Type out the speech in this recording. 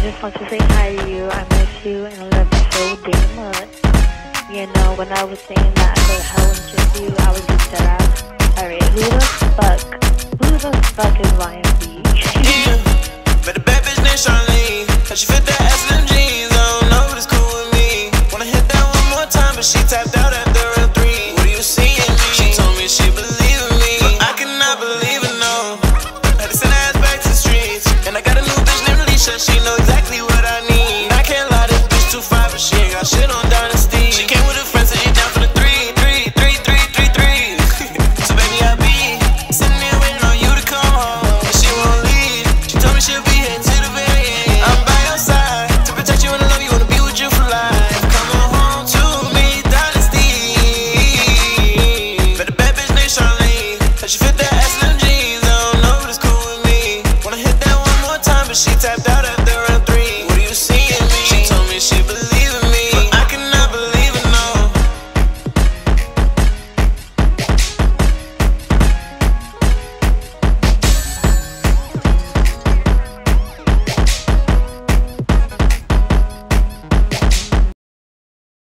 just want to say hi to you. I miss you and I love you so damn much. You know, when I was saying that I could hell and kiss you, I was just dead ass. Alright, who the fuck is YNB? Yeah, but the bad bitch named Charlene, cause she fit that